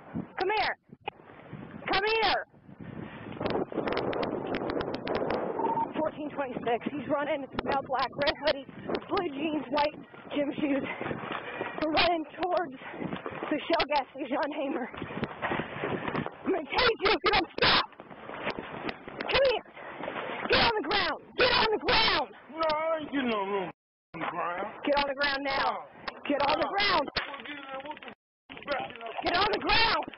Come here. Come here. 1426. He's running. It's now black, red hoodie, blue jeans, white gym shoes. We're running towards the Shell gas station on Hamer. I'm going to tase you if you don't stop. Come here. Get on the ground. Get on the ground. No, I ain't getting no room on the ground. Get on the ground now. Get on the ground. Get on the ground.